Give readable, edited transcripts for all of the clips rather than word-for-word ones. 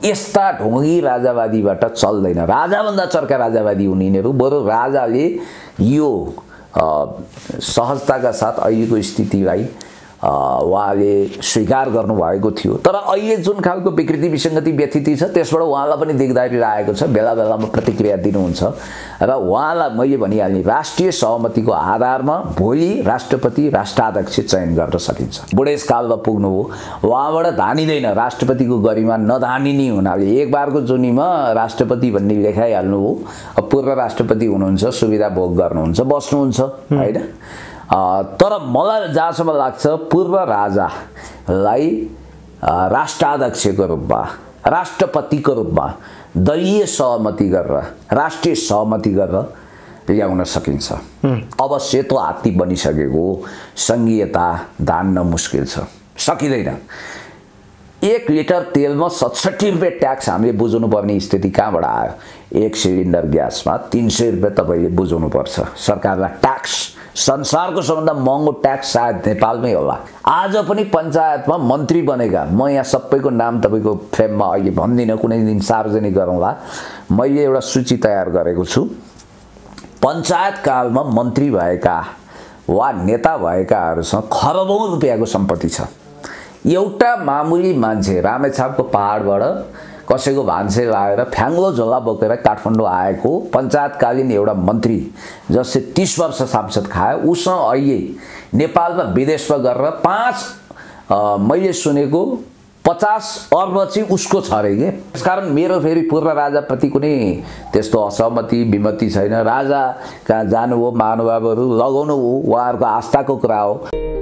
यस्ता ढोंगी राजावादीबाट चल्दैन। राजाभन्दा चर्का राजावादी हुने यिनीहरू। बरु राजाले यो सहजताका साथ अहिलेको स्थितिलाई उहाँले स्वीकार गर्नुभएको थियो। तर अहिले जुन खालको विकृति विसङ्गति व्यथिति छ त्यसबाट उहाँलाई पनि दिगदारी लागेको छ। बेला बेलामा प्रतिक्रिया दिनुहुन्छ र उहाँलाई मैले भनिहालेँ राष्ट्रिय सहमतिको आधारमा भोलि राष्ट्रपति राष्ट्राध्यक्ष चयन गर्न सकिन्छ। बुढेसकालमा पुग्नुभयो, उहाँबाट धानिँदैन। राष्ट्रपतिको गरिमा नधानिने हुनाले एक बारको जुनीमा राष्ट्रपति भन्ने लेखाइहाल्नुभयो। पूर्व राष्ट्रपति हुनुहुन्छ, सुविधा भोग गर्नुहुन्छ, बस्नुहुन्छ होइन। तर मलाई जहाँसम्म लाग्छ पूर्व राजालाई राष्ट्राध्यक्षको रूपमा, राष्ट्रपतिको रूपमा दलीय सहमति गरेर, राष्ट्रिय सहमति गरेर ल्याउन सकिन्छ। अब सेतो हात्ती बनिसकेको सङ्घीयता धान्न मुस्किल छ, सकिँदैन। 1 लिटर तेलमा 67 रुपियाँ ट्याक्स हामीले बुझाउनुपर्ने स्थिति कहाँबाट आयो? 1 सिलिन्डर ग्यासमा 300 रुपियाँ तपाईँले बुझाउनुपर्छ सरकारलाई ट्याक्स। संसारको सबभन्दा महँगो ट्याक्स सायद नेपालमै होला। आज पनि पञ्चायतमा मन्त्री बनेका, म यहाँ सबैको नाम तपाईँको फ्रेममा अहिले भन्दिनँ, कुनै दिन सार्वजनिक गरौँला। मैले एउटा सूची तयार गरेको छु। पञ्चायत कालमा मन्त्री भएका वा नेता भएकाहरूसँग खरबौँ रुपियाँको सम्पत्ति छ। एउटा मामुली मान्छे रामेछापको पहाडबाट कसैको भान्से लागेर फ्याङ्लो झोला बोकेर काठमाडौँ आएको पञ्चायतकालीन एउटा मन्त्री जसले 30 वर्ष सांसद खायो, उसँग अहिले नेपालमा विदेशमा गरेर मैले सुनेको 50 अर्ब चाहिँ उसको छ अरे के। त्यसकारण मेरो फेरि पूर्व राजाप्रति कुनै त्यस्तो असहमति विमति छैन। राजा कहाँ जानु हो, महानुभावहरू लगाउनु हो, उहाँहरूको आस्थाको कुरा हो।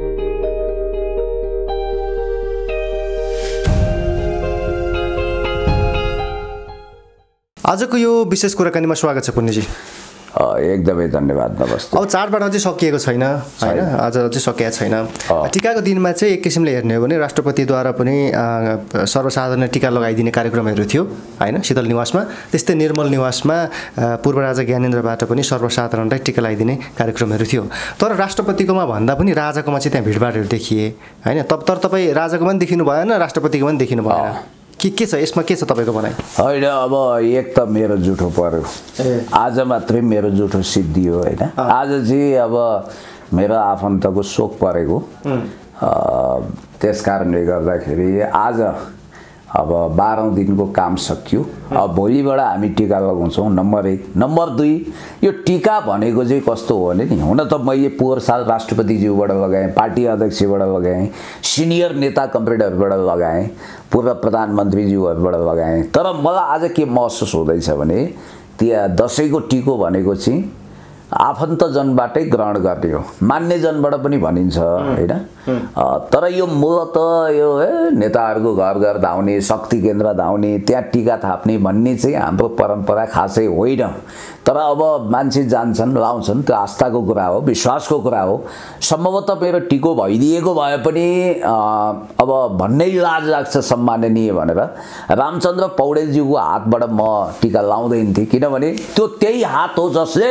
आजको यो विशेष कुराकानीमा स्वागत छ पुण्यजी। एकदमै धन्यवाद। नमस्ते। अब चाडबाड अझै सकिएको छैन होइन, आज अझै सकिएको छैन। टिकाको दिनमा चाहिँ एक किसिमले हेर्ने हो भने राष्ट्रपतिद्वारा पनि सर्वसाधारण टिका लगाइदिने कार्यक्रमहरू थियो होइन शीतल निवासमा। त्यस्तै निर्मल निवासमा पूर्व राजा ज्ञानेन्द्रबाट पनि सर्वसाधारणलाई टिका लगाइदिने कार्यक्रमहरू थियो। तर राष्ट्रपतिकोमा भन्दा पनि राजाकोमा चाहिँ त्यहाँ भिडभाडहरू देखिए होइन। तर तपाईँ राजाकोमा पनि देखिनु भएन, राष्ट्रपतिकोमा पनि देखिनु भएन। के छ यसमा, के छ तपाईँको भनाइ? होइन, अब एक त मेरो जुठो पर्यो, आज मात्रै मेरो जुठो सिद्धियो होइन। आज चाहिँ अब मेरो आफन्तको शोक परेको, त्यस कारणले गर्दाखेरि आज अब 12औं दिनको काम सकियो। अब भोलिबाट हामी टिका लगाउँछौँ, नम्बर 1। नम्बर 2, यो टिका भनेको चाहिँ कस्तो हो भने नि, हुन त मैले पोहोर साल राष्ट्रपतिज्यूबाट लगाएँ, पार्टी अध्यक्षबाट लगाएँ, सिनियर नेता कमरेडहरूबाट लगाएँ, पूर्व प्रधानमन्त्रीज्यूहरूबाट लगाएँ। तर मलाई आज के महसुस हुँदैछ भने त्यहाँ दसैँको टिको भनेको चाहिँ आफन्तजनबाटै ग्रहण गर्ने हो, मान्यजनबाट पनि भनिन्छ होइन। तर यो मूलत यो नेताहरूको घर घर धाउने, शक्ति केन्द्र धाउने, त्यहाँ टिका थाप्ने भन्ने चाहिँ हाम्रो परम्परा खासै होइन। तर अब मान्छे जान्छन्, लाउँछन्, त्यो आस्थाको कुरा हो, विश्वासको कुरा हो। सम्भवतः मेरो टिको भइदिएको भए पनि अब भन्नै लाज लाग्छ सम्माननीय भनेर रामचन्द्र पौडेलज्यूको हातबाट म टिका लाउँदैन थिएँ, किनभने त्यो त्यही हात हो जसले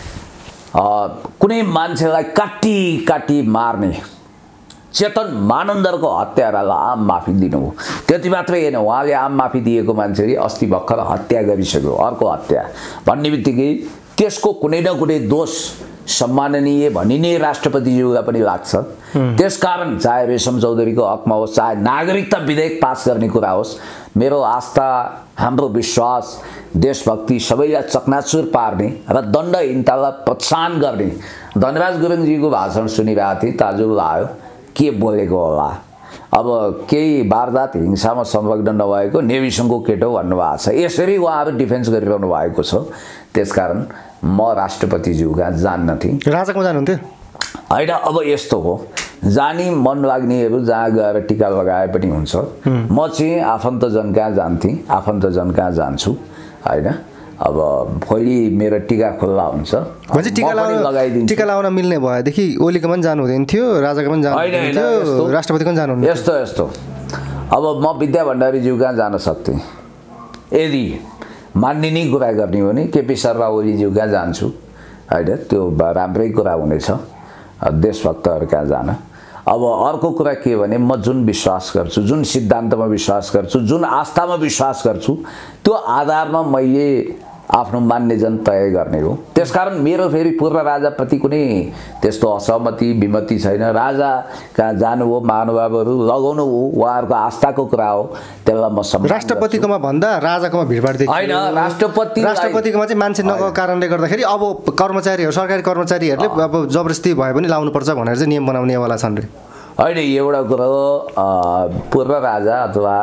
कुनै मान्छेलाई काटी काटी मार्ने चेतन मानन्दरको हत्यारालाई आम माफी दिनु हो। त्यति मात्रै होइन, उहाँले आम माफी दिएको मान्छेले अस्ति भर्खर हत्या गरिसक्यो, अर्को हत्या भन्ने बित्तिकै त्यसको कुनै न कुनै दोष सम्माननीय भनिने राष्ट्रपतिज्यूलाई पनि लाग्छ। त्यसकारण चाहे रेशम चौधरीको हकमा होस्, चाहे नागरिकता विधेयक पास गर्ने कुरा होस्, मेरो आस्था, हाम्रो विश्वास, देशभक्ति सबैलाई चकनाचुर पार्ने र दण्डहीनतालाई प्रोत्साहन गर्ने। धनराज गुरुङजीको भाषण सुनिरहेको थिएँ, ताजुब लाग्यो, के बोलेको होला। अब केही वारदात हिंसामा संलग्न नभएको नेविसङको केटो भन्नुभएको छ, यसरी उहाँहरू डिफेन्स गरिरहनु भएको छ। त्यसकारण म राष्ट्रपतिज्यू कहाँ जान्न थिएँ। राजाकोमा जानुहुन्थ्यो होइन? अब यस्तो हो, जानी मन लाग्नेहरू जहाँ गएर टिका लगाए पनि हुन्छ। म चाहिँ आफन्तजन कहाँ जान्थेँ, आफन्तजन कहाँ जान्छु होइन। अब भोलि मेरो टिका खुल्ला हुन्छ, टिका लाउन मिल्ने भएदेखि ओलीकोमा पनि जानु हुँदैन थियो, राजाकोमा पनि जानु हुँदैन थियो, राष्ट्रपतिको पनि जानु हुँदैन। यस्तो अब म विद्या भण्डारीज्यू कहाँ जान सक्थेँ यदि मान्ने कुरा गर्ने हो भने केपी शर्मा ओलीज्यू कहाँ जान्छु होइन, त्यो राम्रै कुरा हुनेछ। देशभक्तहरू कहाँ जान। अब अर्को कुरा के भने म जुन विश्वास गर्छु, जुन सिद्धान्तमा विश्वास गर्छु, जुन आस्थामा विश्वास गर्छु, त्यो आधारमा मैले आफ्नो मान्यजन तय गर्ने हो। त्यसकारण मेरो फेरि पूर्व राजाप्रति कुनै त्यस्तो असहमति विमति छैन। राजा कहाँ जानु हो, महानुभावहरू लगाउनु हो, उहाँहरूको आस्थाको कुरा हो, त्यसलाई म सम्मान। राष्ट्रपतिकोमा भन्दा राजाकोमा भिडभाड देखियो होइन, राष्ट्रपतिकोमा चाहिँ मान्छे नगएको कारणले गर्दाखेरि अब कर्मचारीहरू, सरकारी कर्मचारीहरूले अब जबरजस्ती भए पनि लाउनुपर्छ भनेर चाहिँ नियम बनाउनेवाला छन् रे। होइन, एउटा कुरा हो, पूर्व राजा अथवा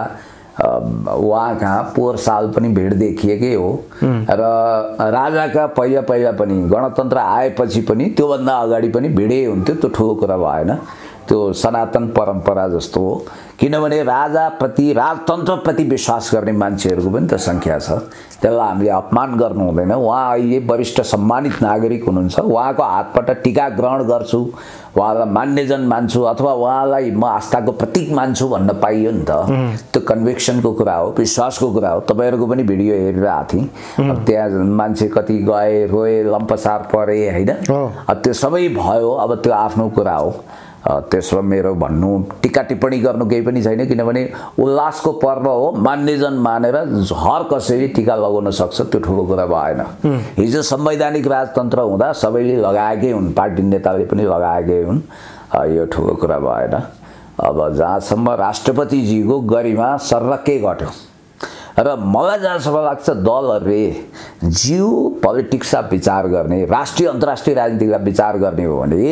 उहाँ कहाँ पोहोर साल पनि भिड देखिएकै हो र राजाका पहिला पहिला पनि गणतन्त्र आएपछि पनि त्योभन्दा अगाडि पनि भिडै हुन्थ्यो। त्यो ठुलो कुरा भएन, त्यो सनातन परम्परा जस्तो हो। किनभने राजाप्रति, राजतन्त्रप्रति विश्वास गर्ने मान्छेहरूको पनि त सङ्ख्या छ, त्यसलाई हामीले अपमान गर्नु हुँदैन। उहाँ अहिले वरिष्ठ सम्मानित नागरिक हुनुहुन्छ, उहाँको हातबाट टीका ग्रहण गर्छु, उहाँलाई मान्यजन मान्छु अथवा उहाँलाई म आस्थाको प्रतीक मान्छु भन्न पाइयो नि त। त्यो कन्भिक्सनको कुरा हो, विश्वासको कुरा हो। तपाईँहरूको पनि भिडियो हेरिरहेको थिएँ, अब त्यहाँ मान्छे कति गए, रोए, लम्पसार परे, होइन, त्यो सबै भयो। अब त्यो आफ्नो कुरा हो, त्यसमा मेरो भन्नु टीका टिप्पणी गर्नु केही पनि छैन। किनभने उल्लासको पर्व हो, मान्यजन मानेर हर कसैले टीका लगाउन सक्छ, त्यो ठुलो कुरा भएन। हिजो संवैधानिक राजतन्त्र हुँदा सबैले लगाएकै हुन्, पार्टी नेताले पनि लगाएकै हुन्, यो ठुलो कुरा भएन। अब जहाँसम्म राष्ट्रपतिजीको गरिमा सर्रक्कै घट्यो र मलाई जहाँसम्म लाग्छ दलहरूले जियो पोलिटिक्समा विचार गर्ने, राष्ट्रिय अन्तर्राष्ट्रिय राजनीतिका विचार गर्ने हो भने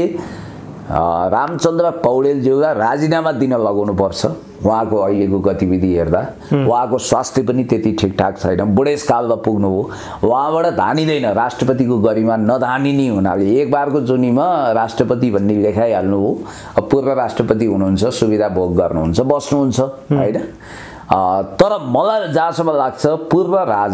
रामचन्द्र पौडेलज्यूलाई राजीनामा दिन लगाउनुपर्छ। उहाँको अहिलेको गतिविधि हेर्दा उहाँको स्वास्थ्य पनि त्यति ठिकठाक छैन, बुढेसकालमा पुग्नु हो, उहाँबाट धानिँदैन। राष्ट्रपतिको गरिमा नधानिने हुनाले एक बारको जुनीमा राष्ट्रपति भन्ने लेखाइहाल्नु हो। अब पूर्व राष्ट्रपति हुनुहुन्छ, सुविधा भोग गर्नुहुन्छ, बस्नुहुन्छ, होइन। तर मलाई जहाँसम्म लाग्छ पूर्व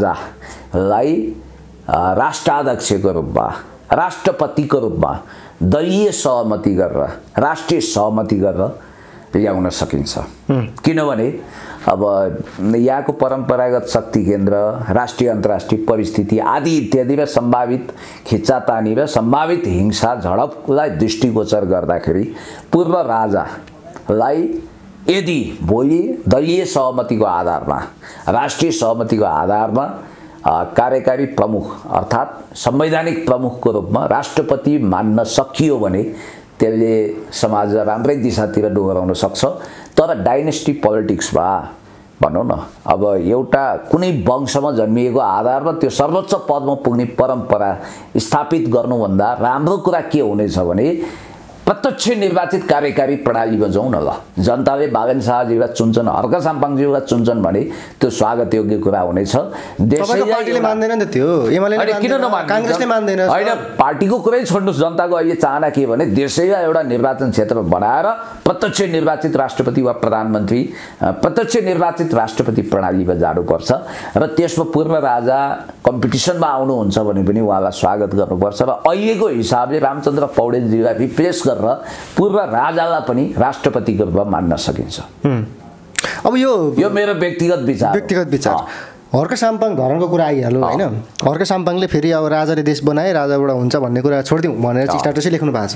राजालाई राष्ट्राध्यक्षको रूपमा, राष्ट्रपतिको रूपमा दलीय सहमति गरेर, राष्ट्रिय सहमति गरेर ल्याउन सकिन्छ। किनभने अब यहाँको परम्परागत शक्ति केन्द्र, राष्ट्रिय अन्तर्राष्ट्रिय परिस्थिति आदि इत्यादि र सम्भावित खिच्चातानी र सम्भावित हिंसा झडपलाई दृष्टिगोचर गर्दाखेरि पूर्व राजालाई यदि भोलि दलीय सहमतिको आधारमा, राष्ट्रिय सहमतिको आधारमा कार्यकारी प्रमुख अर्थात् संवैधानिक प्रमुखको रूपमा राष्ट्रपति मान्न सकियो भने त्यसले समाजलाई राम्रै दिशातिर डोहोऱ्याउन सक्छ। तर डाइनेस्टी पोलिटिक्समा भनौँ न, अब एउटा कुनै वंशमा जन्मिएको आधारमा त्यो सर्वोच्च पदमा पुग्ने परम्परा स्थापित गर्नुभन्दा राम्रो कुरा के हुनेछ भने प्रत्यक्ष निर्वाचित कार्यकारी प्रणालीमा जाउँ न। ल, जनताले बागन शाहजीलाई चुन्छन्, हर्क साम्पाङज्यूलाई चुन्छन् भने त्यो स्वागत योग्य कुरा हुनेछ। पार्टीले मान्दैन नि त, त्यो एमालेले किन नमान्दैन, कांग्रेसले मान्दैन। होइन, पार्टीको कुरै छोड्नुहोस्, जनताको अहिले चाहना के भने देशैलाई एउटा निर्वाचन क्षेत्र बनाएर प्रत्यक्ष निर्वाचित राष्ट्रपति वा प्रधानमन्त्री, प्रत्यक्ष निर्वाचित राष्ट्रपति प्रणालीमा जानुपर्छ र त्यसमा पूर्व राजा कम्पिटिसनमा आउनुहुन्छ भने पनि उहाँलाई स्वागत गर्नुपर्छ। र अहिलेको हिसाबले रामचन्द्र पौडेलजीलाई रिप्लेस गरेर पूर्व राजालाई पनि राष्ट्रपतिको रूपमा मान्न सकिन्छ। अब यो मेरो व्यक्तिगत विचार। हर्क साम्पाङ धरनको कुरा आइहाल्यो, होइन। हर्क साम्पाङले फेरि अब राजाले देश बनाए, राजाबाट हुन्छ भन्ने कुरा छोडिदिउँ भनेर स्ट्याटसै लेख्नु भएको छ।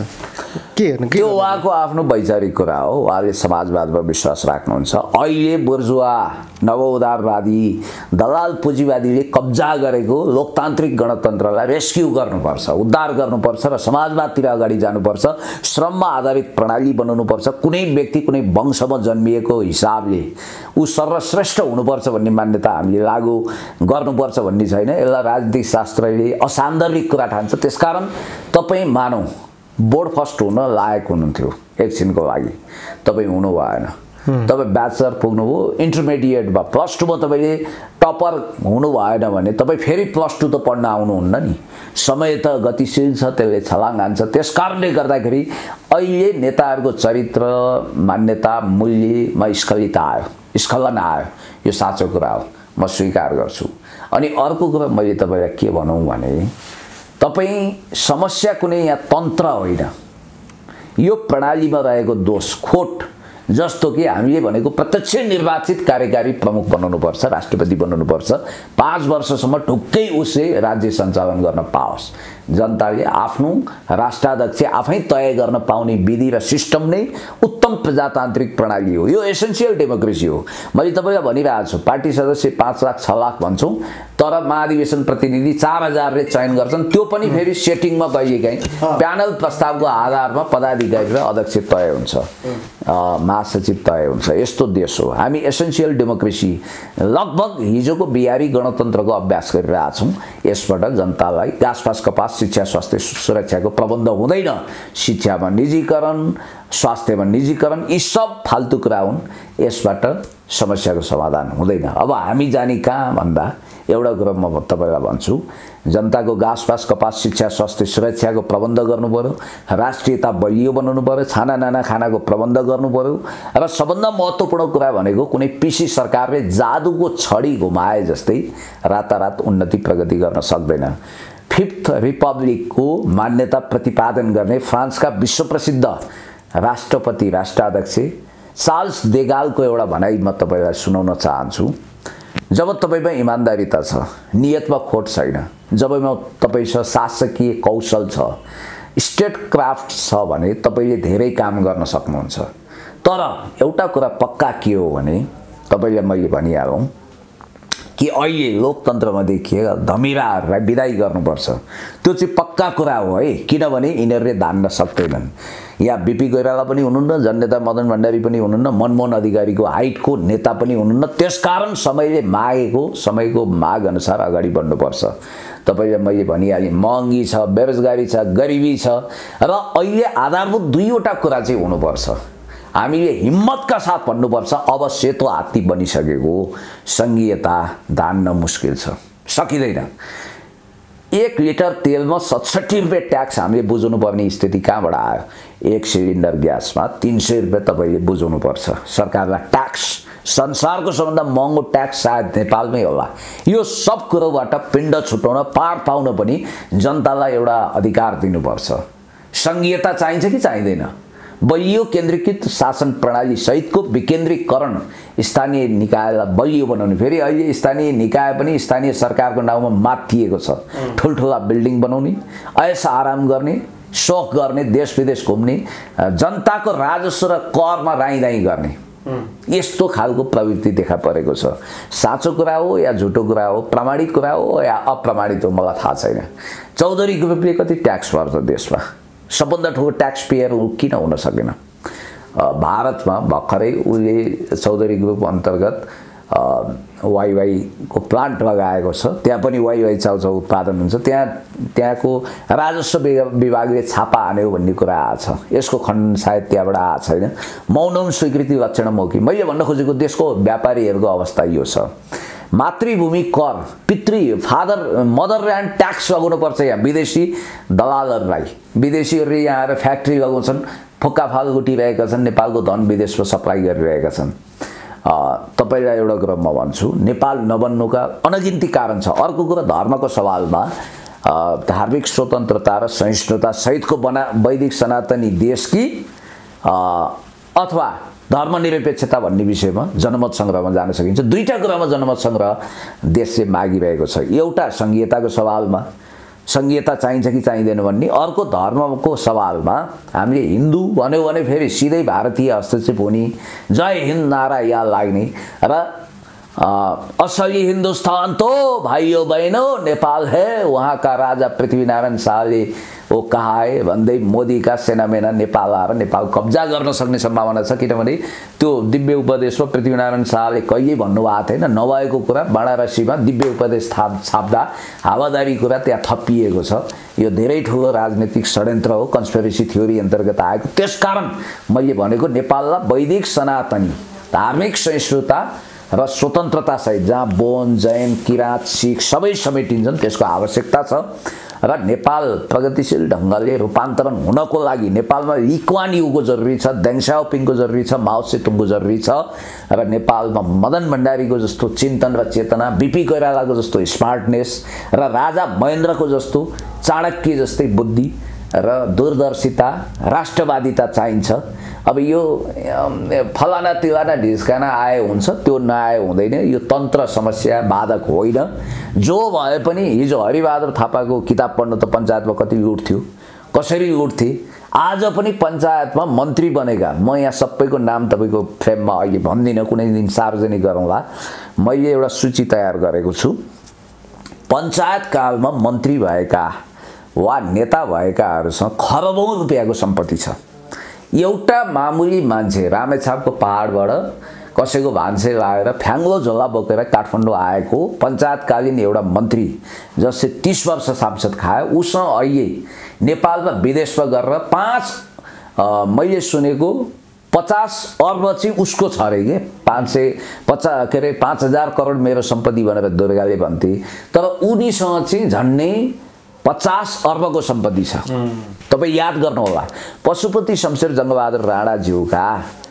के त्यो उहाँको आफ्नो वैचारिक कुरा हो, उहाँले समाजवादमा विश्वास राख्नुहुन्छ। अहिले बुर्जुवा नवउदारवादी दलाल पुँजीवादीले कब्जा गरेको लोकतान्त्रिक गणतन्त्रलाई रेस्क्यु गर्नुपर्छ, उद्धार गर्नुपर्छ र समाजवादतिर अगाडि जानुपर्छ। श्रममा आधारित प्रणाली बनाउनुपर्छ। कुनै व्यक्ति कुनै वंशमा जन्मिएको हिसाबले ऊ सर्वश्रेष्ठ हुनुपर्छ भन्ने मान्यता हामीले लागू गर्नुपर्छ भन्ने छैन। यसलाई राजनीतिक शास्त्रले असान्दर्भिक कुरा ठान्छ। त्यसकारण तपाईँ मानौँ बोर्ड फर्स्ट हुन लायक हुनुहुन्थ्यो एकछिनको लागि, तपाईँ हुनु भएन, तपाईँ ब्याचलर पुग्नुभयो, इन्टरमिडिएट भयो, +2मा तपाईँले टपर हुनु भएन भने तपाईँ फेरि +2 त पढ्न आउनुहुन्न नि। समय त गतिशील छ, त्यसले छलाङ हान्छ। त्यस कारणले गर्दाखेरि अहिले नेताहरूको चरित्र, मान्यता, मूल्यमा स्खलन आयो। यो साँचो कुरा हो, म स्वीकार गर्छु। अनि अर्को कुरा मैले तपाईँलाई के भनौँ भने, तपाईँ समस्या कुनै यहाँ तन्त्र होइन, यो प्रणालीमा रहेको दोष खोट, जस्तो कि हामीले भनेको प्रत्यक्ष निर्वाचित कार्यकारी प्रमुख बनाउनुपर्छ, राष्ट्रपति बनाउनुपर्छ, 5 वर्षसम्म ढुक्कै उसले राज्य सञ्चालन गर्न पाओस्। जनताले आफ्नो राष्ट्राध्यक्ष आफै तय गर्न पाउने विधि र सिस्टम नै उत्तम प्रजातान्त्रिक प्रणाली हो। यो एसेन्सियल डेमोक्रेसी हो। मैले तपाईलाई भनिरहेको छु, पार्टी सदस्य 5 लाख 6 लाख भन्छौँ, तर महाधिवेशन प्रतिनिधि 4000 ले चयन गर्छन्। त्यो पनि फेरि सेटिङमा कहिलेकाहीँ प्यानल प्रस्तावको आधारमा पदाधिकारी र अध्यक्ष तय हुन्छ, महासचिव तय हुन्छ। यस्तो देश हो हामी। एसेन्सियल डेमोक्रेसी लगभग हिजोको बिहारी गणतन्त्रको अभ्यास गरिरहेछौँ। यसबाट जनतालाई घाँसपास कपास शिक्षा स्वास्थ्य सुरक्षाको प्रबन्ध हुँदैन। शिक्षामा निजीकरण, स्वास्थ्यमा निजीकरण, यी सब फाल्तु कुरा हुन्। यसबाट समस्याको समाधान हुँदैन। अब हामी जाने कहाँ भन्दा एउटा कुरा म तपाईलाई भन्छु, जनताको घाँसपास कपास शिक्षा स्वास्थ्य सुरक्षाको प्रबन्ध गर्नु पर्यो, राष्ट्रियता बलियो बनाउनु पर्यो, छाना खानाको प्रबन्ध गर्नु पर्यो र सबभन्दा महत्त्वपूर्ण कुरा भनेको कुनै पिसी सरकारले जादुको छडी घुमाए जस्तै रातारात उन्नति प्रगति गर्न सक्दैन। फिफ्थ रिपब्लिकको मान्यता प्रतिपादन गर्ने फ्रान्सका विश्वप्रसिद्ध राष्ट्रपति राष्ट्राध्यक्ष चार्ल्स देगालको एउटा भनाइ म तपाईलाई सुनाउन चाहन्छु। जब तपाईमा इमानदारीता छ, नियतमा खोट छैन, जबमा तपाईसँग शासकीय कौशल छ, स्टेट क्राफ्ट छ भने तपाईले धेरै काम गर्न सक्नुहुन्छ। तर एउटा कुरा पक्का के हो भने तपाईले मैले भनिहालौँ कि अहिले लोकतन्त्रमा देखिएका धमिराहरूलाई विदाई गर्नुपर्छ। त्यो चाहिँ पक्का कुरा हो है, किनभने यिनीहरूले धान्न सक्दैनन्। यहाँ बीपी कोइराला पनि हुनुहुन्न, जननेता मदन भण्डारी पनि हुनुहुन्न, मनमोहन अधिकारीको हाइटको नेता पनि हुनुहुन्न। त्यसकारण समयको माग अनुसार अगाडि बढ्नुपर्छ। तपाईले मैले भनिहालेँ, महँगी छ, बेरोजगारी छ, गरिबी छ र अहिले आधारभूत दुईवटा कुरा चाहिँ हुनुपर्छ। हामीले हिम्मतका साथ भन्नुपर्छ, अब सेतो हात्ती बनिसकेको संघीयता धान्न मुस्किल छ, सकिँदैन। 1 लिटर तेलमा 67 रुपियाँ ट्याक्स हामीले बुझाउनु पर्ने स्थिति कहाँबाट आयो? 1 सिलिन्डर ग्यासमा 300 रुपियाँ तपाईले बुझाउनु पर्छ सरकारलाई ट्याक्स। संसारको सबभन्दा महँगो ट्याक्स सायद नेपालमै होला। यो सब कुरोबाट पिण्ड छुटाउन, पार पाउन पनि जनतालाई एउटा अधिकार दिनुपर्छ। संघीयता चाहिन्छ कि चाहिँदैन? बलियो केन्द्रीकृत शासन प्रणाली सहितको विकेन्द्रीकरण, स्थानीय निकायलाई बलियो बनाउने। फेरि अहिले स्थानीय निकाय पनि स्थानीय सरकारको नाउँमा माथिएको छ। ठुल्ठुला बिल्डिङ बनाउने, ऐस आराम गर्ने, शोक गर्ने, देश विदेश घुम्ने, जनताको राजस्व र करमा राइदाई गर्ने, यस्तो खालको प्रवृत्ति देखा परेको छ। साँचो कुरा हो या झुटो कुरा हो, प्रामाणिक कुरा हो या अप्रामाणिक हो, मलाई थाहा छैन। चौधरी ग्रुपले कति ट्याक्स भर्छ देशमा? सबभन्दा ठुलो ट्याक्स पेयर किन हुन सकेन? भारतमा भर्खरै उसले चौधरी ग्रुप अन्तर्गत वाइवाई को प्लान्ट लगाएको छ। त्यहाँ पनि वाइवाई चाउचाउ उत्पादन हुन्छ। त्यहाँको राजस्व विभागले छापा हान्यो भन्ने कुरा आछ। यसको खण्डन सायद त्यहाँबाट आएको छैन। मौनम स्वीकृति लक्षणम हो कि? मैले भन्न खोजेको देशको व्यापारीहरूको अवस्था यो छ। मातृभूमि कर, फादर मदर ल्यान्ड ट्याक्स लगाउनु पर्छ यहाँ विदेशी दलालहरूलाई। विदेशीहरूले यहाँ आएर फ्याक्ट्री लगाउँछन्, फुक्का फाल लुटिरहेका छन्, नेपालको धन विदेशमा सप्लाई गरिरहेका छन्। तपाईलाई एउटा कुरा म भन्छु, नेपाल नबन्नुका अनगिन्ती कारण छ। अर्को कुरा, धर्मको सवालमा धार्मिक स्वतन्त्रता र सहिष्णुता सहितको वैदिक सनातनी देश कि अथवा धर्मनिरपेक्षता भन्ने विषयमा जनमत सङ्ग्रहमा जान सकिन्छ। दुईटा कुरामा जनमत सङ्ग्रह देशले मागिरहेको छ। एउटा संघीयताको सवालमा संघीयता चाहिन्छ कि चाहिँदैन भन्ने, अर्को धर्मको सवालमा हामीले हिन्दू भन्यो भने फेरि सिधै भारतीय हस्तक्षेप हुने, जय हिन्द नारा यहाँ लाग्ने र असली हिन्दुस्तान तो भाइयों बहनों नेपाल है, वहाँ का राजा पृथ्वीनारायण शाहले वो कहा है भन्दै मोदीका सेनामेना नेपाल आएर नेपाल कब्जा गर्न सक्ने सम्भावना छ। किनभने त्यो दिव्य उपदेशमा पृथ्वीनारायण शाहले कहिले भन्नुभएको थिएन, नभएको कुरा वाराणसीमा दिव्य उपदेश छाप्दा हावादारी कुरा त्यहाँ थपिएको छ। यो धेरै ठुलो राजनीतिक षड्यन्त्र हो, कन्स्पिरेसी थ्योरी अन्तर्गत आएको। त्यसकारण मैले भनेको नेपाललाई वैदिक सनातनी धार्मिक सहिष्णुता र स्वतन्त्रता सहित जहाँ बोन, जैन, किराँत, सिख सबै समेटिन्छन् त्यसको आवश्यकता छ। र नेपाल प्रगतिशील ढङ्गले रूपान्तरण हुनको लागि नेपालमा ली कुआन यूको जरुरी छ, देङ स्याओपिङको जरुरी छ, माओ सेतुङको जरुरी छ र नेपालमा मदन भण्डारीको जस्तो चिन्तन र चेतना, बीपी कोइरालाको जस्तो स्मार्टनेस र राजा महेन्द्रको जस्तो चाणक्य जस्तै बुद्धि र दूरदर्शिता राष्ट्रवादिता चाहिन्छ। अब यो फलाना तिलाना ढिस्काना आए हुन्छ, त्यो नआए हुँदैन। यो तन्त्र समस्या बाधक होइन। जो भए पनि हिजो हरिबहादुर थापाको किताब पढ्नु त पञ्चायतमा कति उठ्थ्यो, कसरी उठ्थे। आज पनि पञ्चायतमा मन्त्री बनेका, म यहाँ सबैको नाम तपाईँको फ्रेममा अहिले भन्दिनँ, कुनै दिन सार्वजनिक गरौँला। मैले एउटा सूची तयार गरेको छु। पञ्चायत कालमा मन्त्री भएका वा नेता भएकाहरूसँग खरबौँ रुपियाँको सम्पत्ति छ। एउटा मामुली मान्छे रामेछापको पहाडबाट कसैको भान्से लागेर फ्याङ्लो झोला बोकेर काठमाडौँ आएको पञ्चायतकालीन एउटा मन्त्री जसले 30 वर्ष सांसद खायो, उसँग अहिले नेपालमा विदेशमा गरेर मैले सुनेको 50 अर्ब चाहिँ उसको छ अरे के। 5,000 करोड मेरो सम्पत्ति भनेर दुर्गाले भन्थे। तर उनीसँग चाहिँ झन्डै 50 अर्बको सम्पत्ति छ। तपाईँ याद गर्नुहोला, पशुपति शमशेर जङ्गबहादुर राणाज्यूका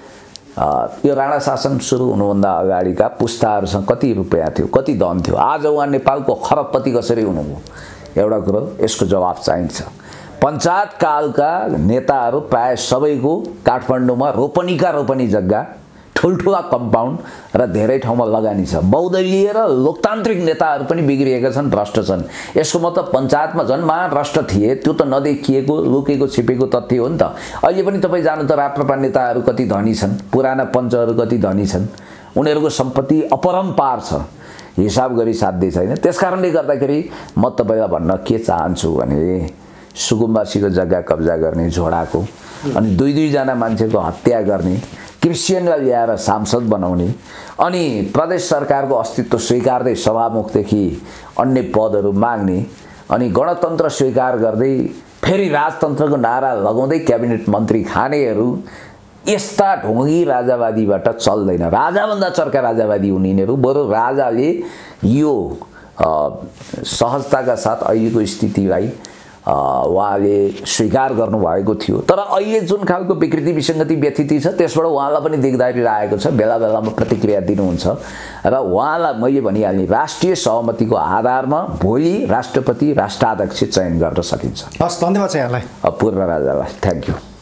यो राणा शासन सुरु हुनुभन्दा अगाडिका पुस्ताहरूसँग कति रुपियाँ थियो, कति धन थियो। आज उहाँ नेपालको खरबपति कसरी हुनुभयो? एउटा कुरो यसको जवाफ चाहिन्छ। पञ्चायत कालका नेताहरू प्राय सबैको काठमाडौँमा रोपनी जग्गा, ठुल्ठुला कम्पाउन्ड र धेरै ठाउँमा लगानी छ। बहुदलीय र लोकतान्त्रिक नेताहरू पनि बिग्रिएका छन्, भ्रष्ट छन्। यसको मतलब पञ्चायतमा झन् महाराष्ट्र थिए, त्यो त नदेखिएको लुकेको छिपेको तथ्य हो नि त। अहिले पनि तपाईँ जानु त राप्रपा नेताहरू कति धनी छन्, पुराना पञ्चहरू कति धनी छन्, उनीहरूको सम्पत्ति अपरम्पार छ, हिसाब गरी साध्य छैन। त्यसकारणले गर्दाखेरि म तपाईँलाई भन्न के चाहन्छु भने सुकुम्बासीको जग्गा कब्जा गर्ने झोडाको, अनि 2-2 जना मान्छेको हत्या गर्ने, क्रिस्चियनलाई ल्याएर सांसद बनाउने, अनि प्रदेश सरकारको अस्तित्व स्वीकार्दै सभामुखदेखि अन्य पदहरू माग्ने, अनि गणतन्त्र स्वीकार गर्दै फेरि राजतन्त्रको नारा लगाउँदै क्याबिनेट मन्त्री खानेहरू, यस्ता ढोंगी राजावादीबाट चल्दैन। राजाभन्दा चर्का राजावादी हुने यिनीहरू। बरु राजाले यो सहजताका साथ अहिलेको स्थितिलाई उहाँले स्वीकार गर्नुभएको थियो। तर अहिले जुन खालको विकृति विसङ्गति व्यथिति छ त्यसबाट उहाँलाई पनि दिगदारी लागेको छ, बेला बेलामा प्रतिक्रिया दिनुहुन्छ। र उहाँलाई मैले भनिहालेँ, राष्ट्रिय सहमतिको आधारमा भोलि राष्ट्रपति राष्ट्राध्यक्ष चयन गर्न सकिन्छ। हस्, धन्यवाद छ यहाँलाई, पूर्ण राजालाई। Thank you.